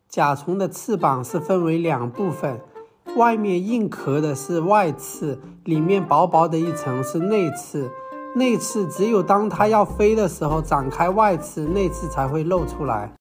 甲虫的翅膀是分为2部分，外面硬壳的是外翅，里面薄薄的一层是内翅。内翅只有当它要飞的时候展开外翅，内翅才会露出来。